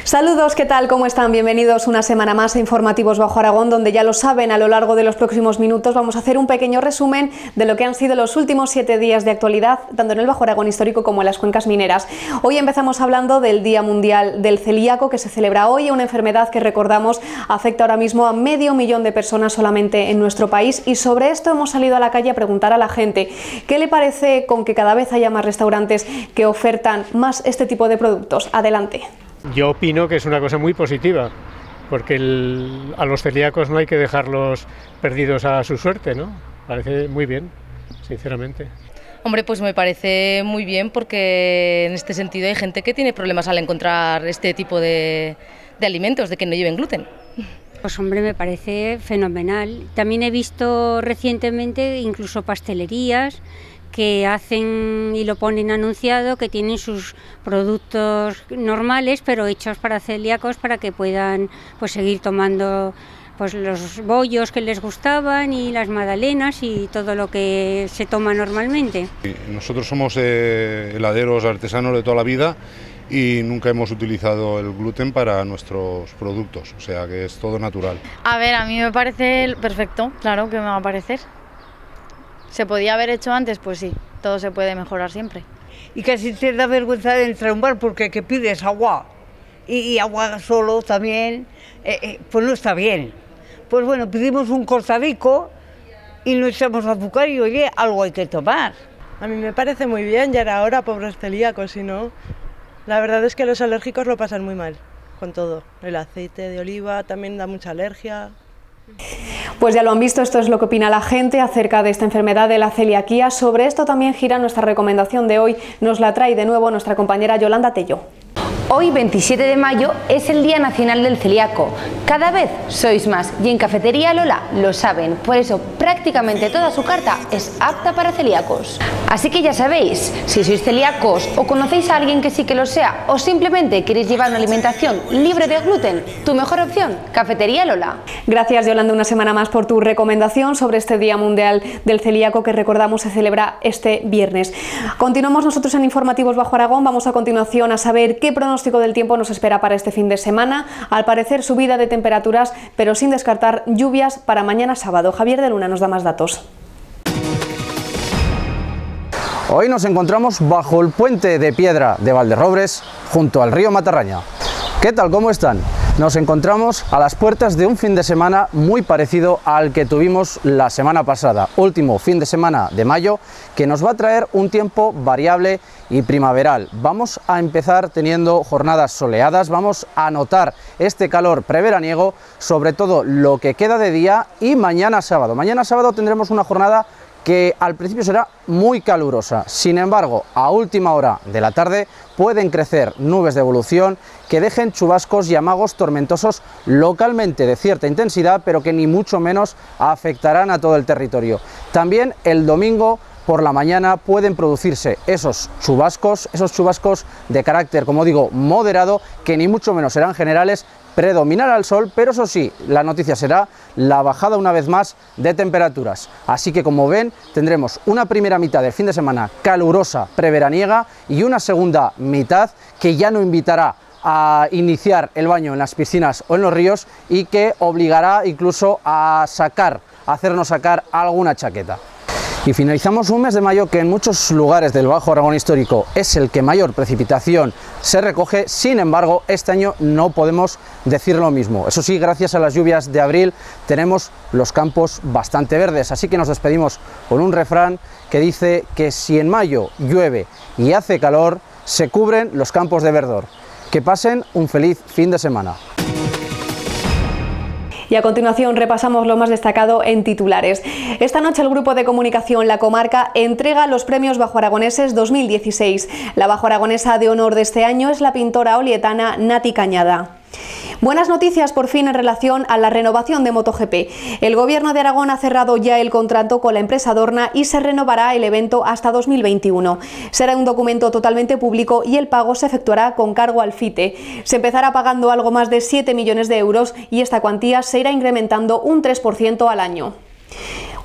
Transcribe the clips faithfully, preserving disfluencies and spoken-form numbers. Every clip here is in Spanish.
Saludos, ¿qué tal? ¿Cómo están? Bienvenidos una semana más a Informativos Bajo Aragón, donde ya lo saben, a lo largo de los próximos minutos vamos a hacer un pequeño resumen de lo que han sido los últimos siete días de actualidad, tanto en el Bajo Aragón histórico como en las cuencas mineras. Hoy empezamos hablando del Día Mundial del Celíaco, que se celebra hoy, una enfermedad que, recordamos, afecta ahora mismo a medio millón de personas solamente en nuestro país, y sobre esto hemos salido a la calle a preguntar a la gente qué le parece con que cada vez haya más restaurantes que ofertan más este tipo de productos. Adelante. Yo opino que es una cosa muy positiva, porque el, a los celíacos no hay que dejarlos perdidos a su suerte, ¿no? Parece muy bien, sinceramente. Hombre, pues me parece muy bien, porque en este sentido hay gente que tiene problemas al encontrar este tipo de, de alimentos, de que no lleven gluten. Pues hombre, me parece fenomenal. También he visto recientemente incluso pastelerías que hacen y lo ponen anunciado, que tienen sus productos normales pero hechos para celíacos, para que puedan pues seguir tomando pues los bollos que les gustaban y las magdalenas y todo lo que se toma normalmente. Nosotros somos eh, heladeros artesanos de toda la vida y nunca hemos utilizado el gluten para nuestros productos, o sea que es todo natural. A ver, a mí me parece perfecto, claro que me va a parecer. ¿Se podía haber hecho antes? Pues sí, todo se puede mejorar siempre. Y casi te da vergüenza de entrar a un bar porque que pides agua y, y agua solo también, eh, eh, pues no está bien. Pues bueno, pedimos un cortadico y no echamos azúcar y oye, algo hay que tomar. A mí me parece muy bien, ya era hora, pobres celíacos, si no, la verdad es que los alérgicos lo pasan muy mal con todo. El aceite de oliva también da mucha alergia. Pues ya lo han visto, esto es lo que opina la gente acerca de esta enfermedad de la celiaquía. Sobre esto también gira nuestra recomendación de hoy. Nos la trae de nuevo nuestra compañera Yolanda Tello. Hoy, veintisiete de mayo, es el Día Nacional del Celíaco. Cada vez sois más y en Cafetería Lola lo saben, por eso prácticamente toda su carta es apta para celíacos. Así que ya sabéis, si sois celíacos o conocéis a alguien que sí que lo sea, o simplemente queréis llevar una alimentación libre de gluten, tu mejor opción, Cafetería Lola. Gracias, Yolanda, una semana más por tu recomendación sobre este Día Mundial del Celíaco, que recordamos se celebra este viernes. Continuamos nosotros en Informativos Bajo Aragón. Vamos a continuación a saber qué pronóstico del tiempo nos espera para este fin de semana. Al parecer, subida de temperaturas, pero sin descartar lluvias para mañana sábado. Javier de Luna nos da más datos. Hoy nos encontramos bajo el puente de piedra de Valderrobres, junto al río Matarraña. ¿Qué tal? ¿Cómo están? Nos encontramos a las puertas de un fin de semana muy parecido al que tuvimos la semana pasada, último fin de semana de mayo, que nos va a traer un tiempo variable y primaveral. Vamos a empezar teniendo jornadas soleadas, vamos a notar este calor preveraniego, sobre todo lo que queda de día, y mañana sábado. Mañana sábado tendremos una jornada que al principio será muy calurosa. Sin embargo, a última hora de la tarde pueden crecer nubes de evolución que dejen chubascos y amagos tormentosos localmente de cierta intensidad, pero que ni mucho menos afectarán a todo el territorio. También el domingo por la mañana pueden producirse esos chubascos, esos chubascos de carácter, como digo, moderado, que ni mucho menos serán generales. Predominará el sol, pero eso sí, la noticia será la bajada una vez más de temperaturas. Así que, como ven, tendremos una primera mitad del fin de semana calurosa, preveraniega, y una segunda mitad que ya no invitará a iniciar el baño en las piscinas o en los ríos, y que obligará incluso a sacar, a hacernos sacar alguna chaqueta. Y finalizamos un mes de mayo que en muchos lugares del Bajo Aragón histórico es el que mayor precipitación se recoge. Sin embargo, este año no podemos decir lo mismo. Eso sí, gracias a las lluvias de abril tenemos los campos bastante verdes, así que nos despedimos con un refrán que dice que si en mayo llueve y hace calor, se cubren los campos de verdor. Que pasen un feliz fin de semana. Y a continuación repasamos lo más destacado en titulares. Esta noche el Grupo de Comunicación La Comarca entrega los premios Bajo Aragoneses dos mil dieciséis. La Bajo Aragonesa de honor de este año es la pintora olietana Nati Cañada. Buenas noticias por fin en relación a la renovación de MotoGP. El Gobierno de Aragón ha cerrado ya el contrato con la empresa Dorna y se renovará el evento hasta dos mil veintiuno. Será un documento totalmente público y el pago se efectuará con cargo al FITE. Se empezará pagando algo más de siete millones de euros y esta cuantía se irá incrementando un tres por ciento al año.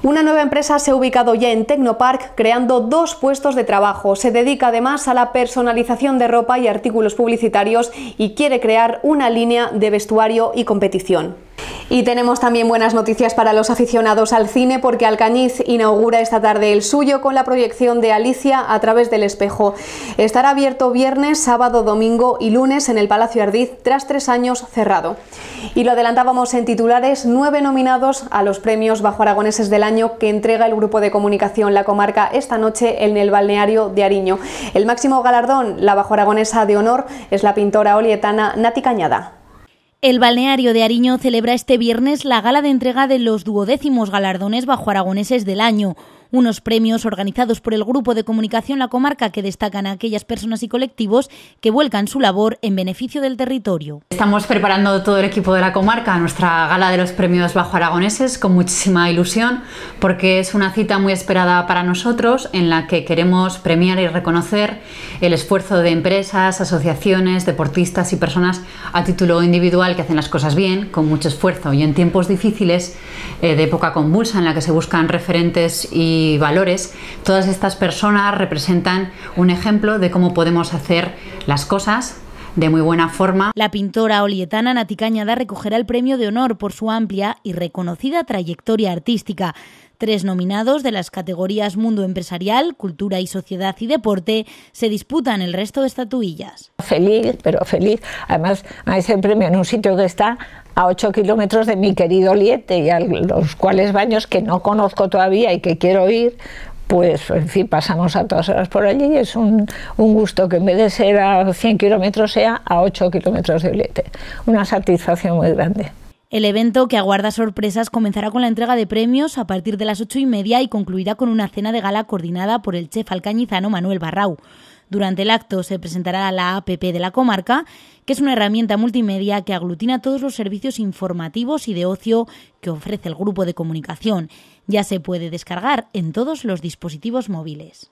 Una nueva empresa se ha ubicado ya en Tecnopark, creando dos puestos de trabajo. Se dedica además a la personalización de ropa y artículos publicitarios y quiere crear una línea de vestuario y competición. Y tenemos también buenas noticias para los aficionados al cine, porque Alcañiz inaugura esta tarde el suyo con la proyección de Alicia a través del espejo. Estará abierto viernes, sábado, domingo y lunes en el Palacio Ardiz tras tres años cerrado. Y lo adelantábamos en titulares, nueve nominados a los premios Bajo Aragoneses del año que entrega el Grupo de Comunicación La Comarca esta noche en el balneario de Ariño. El máximo galardón, la Bajo Aragonesa de honor, es la pintora olietana Nati Cañada. El balneario de Ariño celebra este viernes la gala de entrega de los duodécimos galardones Bajo Aragoneses del año, unos premios organizados por el Grupo de Comunicación La Comarca que destacan a aquellas personas y colectivos que vuelcan su labor en beneficio del territorio. Estamos preparando todo el equipo de La Comarca nuestra gala de los premios Bajo Aragoneses con muchísima ilusión, porque es una cita muy esperada para nosotros en la que queremos premiar y reconocer el esfuerzo de empresas, asociaciones, deportistas y personas a título individual que hacen las cosas bien, con mucho esfuerzo y en tiempos difíciles, eh, de época convulsa en la que se buscan referentes y y valores. Todas estas personas representan un ejemplo de cómo podemos hacer las cosas de muy buena forma. La pintora olietana Nati Cañada recogerá el premio de honor por su amplia y reconocida trayectoria artística. Tres nominados de las categorías Mundo Empresarial, Cultura y Sociedad y Deporte se disputan el resto de estatuillas. Feliz, pero feliz. Además, a ese premio en un sitio que está a ocho kilómetros de mi querido Oliete y a los cuales baños que no conozco todavía y que quiero ir, pues en fin, pasamos a todas horas por allí y es un, un gusto que en vez de ser a cien kilómetros sea a ocho kilómetros de Oliete. Una satisfacción muy grande. El evento, que aguarda sorpresas, comenzará con la entrega de premios a partir de las ocho y media y concluirá con una cena de gala coordinada por el chef alcañizano Manuel Barrau. Durante el acto se presentará la app de la comarca, que es una herramienta multimedia que aglutina todos los servicios informativos y de ocio que ofrece el Grupo de Comunicación. Ya se puede descargar en todos los dispositivos móviles.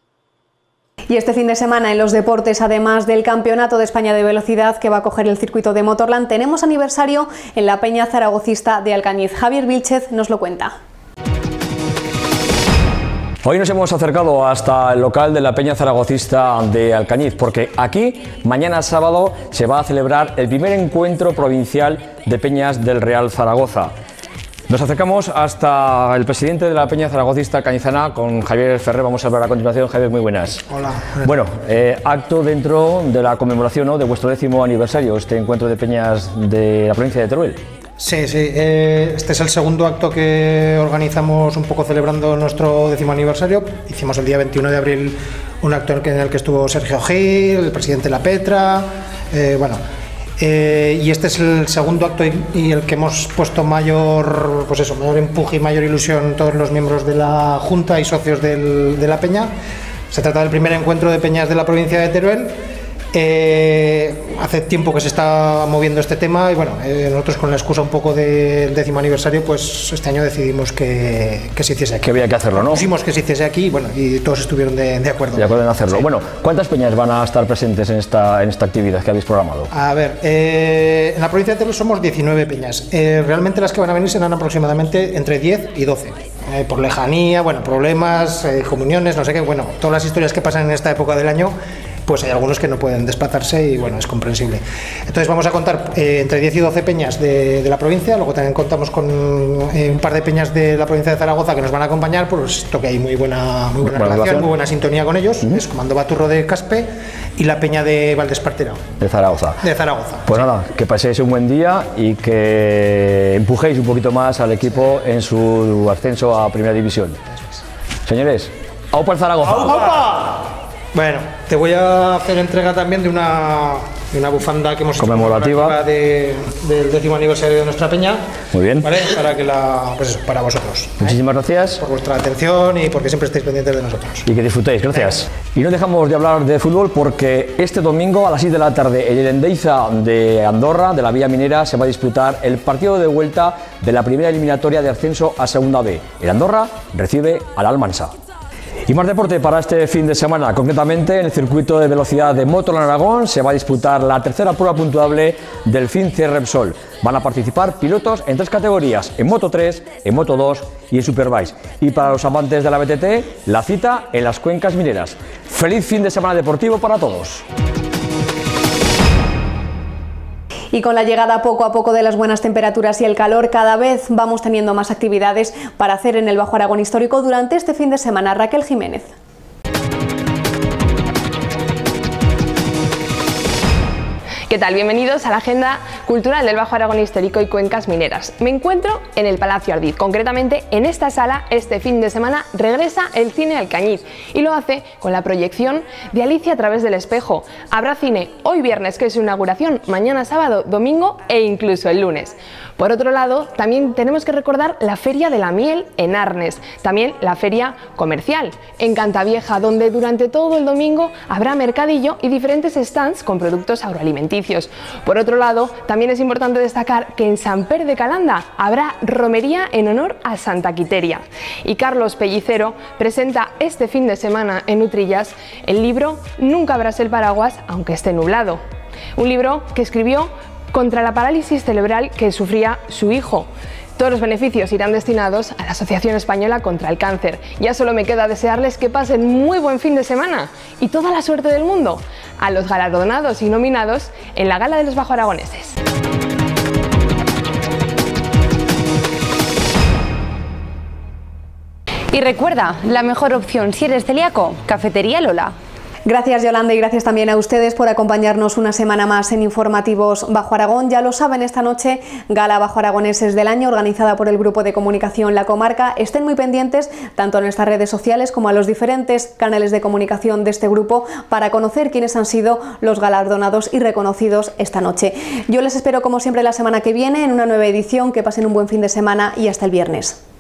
Y este fin de semana en los deportes, además del Campeonato de España de Velocidad que va a coger el circuito de Motorland, tenemos aniversario en la Peña Zaragocista de Alcañiz. Javier Vilchez nos lo cuenta. Hoy nos hemos acercado hasta el local de la Peña Zaragocista de Alcañiz, porque aquí, mañana sábado, se va a celebrar el primer encuentro provincial de peñas del Real Zaragoza. Nos acercamos hasta el presidente de la Peña Zaragocista Cañizana, con Javier Ferrer. Vamos a hablar a continuación. Javier, muy buenas. Hola. Bueno, eh, acto dentro de la conmemoración, ¿no?, de vuestro décimo aniversario, este encuentro de peñas de la provincia de Teruel. Sí, sí. Eh, este es el segundo acto que organizamos un poco celebrando nuestro décimo aniversario. Hicimos el día veintiuno de abril un acto en el que estuvo Sergio Gil, el presidente La Petra, eh, bueno... Eh, y este es el segundo acto y, y el que hemos puesto mayor, pues eso, mayor empuje y mayor ilusión todos los miembros de la Junta y socios del, de la Peña. Se trata del primer encuentro de peñas de la provincia de Teruel. Eh, hace tiempo que se está moviendo este tema y bueno, eh, nosotros con la excusa un poco del décimo aniversario, pues este año decidimos que, que se hiciese aquí. Que había que hacerlo, ¿no? Pusimos que se hiciese aquí y bueno, y todos estuvieron de, de acuerdo. De acuerdo en hacerlo. Sí. Bueno, ¿cuántas peñas van a estar presentes en esta, en esta actividad que habéis programado? A ver, eh, en la provincia de Teruel somos diecinueve peñas. Eh, realmente las que van a venir serán aproximadamente entre diez y doce. Eh, por lejanía, bueno, problemas, eh, comuniones, no sé qué, bueno, todas las historias que pasan en esta época del año, pues hay algunos que no pueden desplazarse y bueno, es comprensible. Entonces vamos a contar eh, entre diez y doce peñas de, de la provincia, luego también contamos con eh, un par de peñas de la provincia de Zaragoza que nos van a acompañar, pues esto que hay muy buena, muy buena relación, relación, muy buena sintonía con ellos, uh-huh. Es Comando Baturro de Caspe y la peña de Valdespartera. De Zaragoza. De Zaragoza. Pues sí. Nada, que paséis un buen día y que empujéis un poquito más al equipo en su ascenso a Primera División. Señores, ¡aupa el Zaragoza! ¡Aupa! Bueno, te voy a hacer entrega también de una, de una bufanda que hemos conmemorativa de, del décimo aniversario de nuestra peña. Muy bien. ¿Vale? Para que la, pues eso, para vosotros. Muchísimas gracias por vuestra atención y porque siempre estáis pendientes de nosotros. Y que disfrutéis, gracias. Y no dejamos de hablar de fútbol porque este domingo a las seis de la tarde en el Endeiza de Andorra, de la Vía Minera, se va a disputar el partido de vuelta de la primera eliminatoria de ascenso a Segunda B. El Andorra recibe al Almansa. Y más deporte para este fin de semana. Concretamente, en el circuito de velocidad de moto en Aragón se va a disputar la tercera prueba puntuable del FinCES Repsol. Van a participar pilotos en tres categorías, en Moto tres, en Moto dos y en Superbike. Y para los amantes de la B T T, la cita en las cuencas mineras. ¡Feliz fin de semana deportivo para todos! Y con la llegada poco a poco de las buenas temperaturas y el calor, cada vez vamos teniendo más actividades para hacer en el Bajo Aragón histórico durante este fin de semana. Raquel Jiménez. ¿Qué tal? Bienvenidos a la agenda cultural del Bajo Aragón histórico y cuencas mineras. Me encuentro en el Palacio Ardiz, concretamente en esta sala. Este fin de semana regresa el cine Alcañiz y lo hace con la proyección de Alicia a través del espejo. Habrá cine hoy viernes, que es su inauguración, mañana sábado, domingo e incluso el lunes. Por otro lado, también tenemos que recordar la Feria de la Miel en Arnes, también la Feria Comercial en Cantavieja, donde durante todo el domingo habrá mercadillo y diferentes stands con productos agroalimenticios. Por otro lado, también es importante destacar que en Samper de Calanda habrá romería en honor a Santa Quiteria. Y Carlos Pellicero presenta este fin de semana en Utrillas el libro Nunca abras el paraguas aunque esté nublado, un libro que escribió contra la parálisis cerebral que sufría su hijo. Todos los beneficios irán destinados a la Asociación Española contra el Cáncer. Ya solo me queda desearles que pasen muy buen fin de semana y toda la suerte del mundo a los galardonados y nominados en la Gala de los Bajo Aragoneses. Y recuerda, la mejor opción si eres celíaco, Cafetería Lola. Gracias, Yolanda, y gracias también a ustedes por acompañarnos una semana más en Informativos Bajo Aragón. Ya lo saben, esta noche, Gala Bajo Aragoneses del Año, organizada por el Grupo de Comunicación La Comarca. Estén muy pendientes tanto a nuestras redes sociales como a los diferentes canales de comunicación de este grupo para conocer quiénes han sido los galardonados y reconocidos esta noche. Yo les espero, como siempre, la semana que viene en una nueva edición. Que pasen un buen fin de semana y hasta el viernes.